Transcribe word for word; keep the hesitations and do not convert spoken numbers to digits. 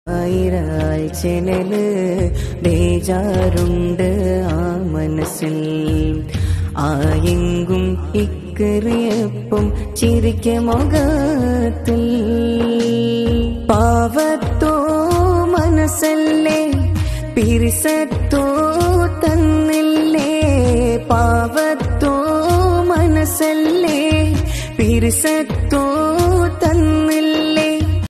ആയിരാഴ്ചനല് ബേജാറുണ്ട് ആ മനസ്സിൽ ആയെങ്കും ഇക്കറിയപ്പം ചിരിക്ക മുഖത്തിൽ പാവത്തോ മനസ്സല്ലേ പിരിസത്തോ തന്നില്ലേ പാവത്തോ മനസ്സല്ലേ പിരിസത്തോ തന്നില്ലേ